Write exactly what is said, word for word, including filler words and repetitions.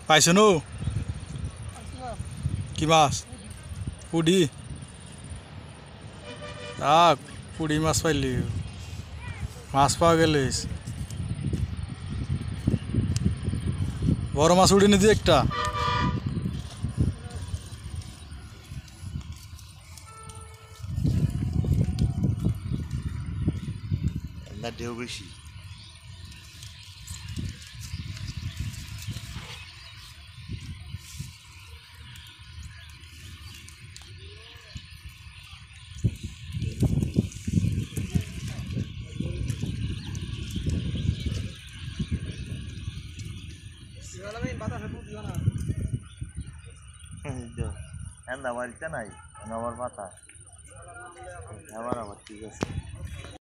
পাইছো নো কি মাছ পুডি আক পুডি মাছ পাইলি মাছ পাওয়া গেলে বড় মাছ উড়ে নিদি একটা ঢেউ বেশি বাড়িতে নাই আমার পাতা আবার আবার ঠিক আছে।